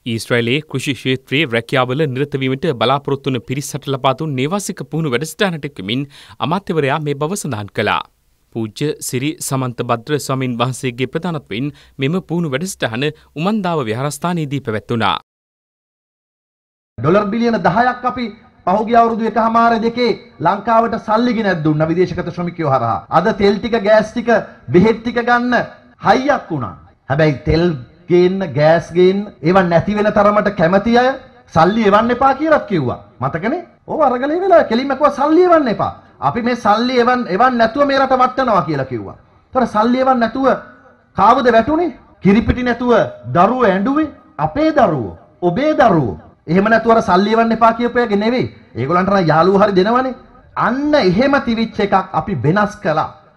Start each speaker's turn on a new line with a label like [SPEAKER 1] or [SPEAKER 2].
[SPEAKER 1] ඊශ්‍රායලයේ කෘෂි ක්ෂේත්‍රයේ රැකියාවල නිරත වීමට බලාපොරොත්තු වන පිරිසට ලබා දුන් නේවාසික පුහුණු වැඩසටහනට එක්වමින් අමාත්‍යවරයා මේ බව සඳහන් කළා. පූජ්‍ය සිරි සමන්ත භද්‍ර ස්වාමින් වහන්සේගේ ප්‍රධානත්වයෙන් මෙම පුහුණු වැඩසටහන උමන්දාව විහාරස්ථානයේදී පැවැත්වුණා.
[SPEAKER 2] ඩොලර් බිලියන 10ක් අපි පහුගිය අවුරුදු එකහමාර දෙකේ ලංකාවට සල්ලි ගෙනත් දුන්නා විදේශගත ශ්‍රමිකයෝ හරහා. අද තෙල් ටික ගෑස් ටික බෙහෙත් ටික ගන්න හයියක් වුණා. හැබැයි තෙල් ගේන්න ගෑස් ගේන්න ඒවා නැති වෙන තරමට කැමති අය සල්ලි එවන්න එපා කියලා කිව්වා. මතකනේ? ඕව අරගලේ වෙලා කෙලින්ම කිව්වා සල්ලි එවන්න එපා. අපි මේ සල්ලි එවන්න නැතුව මේ රට වටනවා කියලා කිව්වා. ඒතර සල්ලි එවන්න නැතුව කාවද වැටුනේ? කිරිපිටි නැතුව දරුවෝ ඇඬුවේ අපේ දරුවෝ, ඔබේ දරුවෝ. එහෙම නැතුව අර සල්ලි එවන්න එපා කියපේගේ නෙවෙයි. ඒගොල්ලන්ට නම් යාළුවෝ හරි දෙනවනේ. අන්න එහෙම තිවිච් එකක් අපි වෙනස් කළා.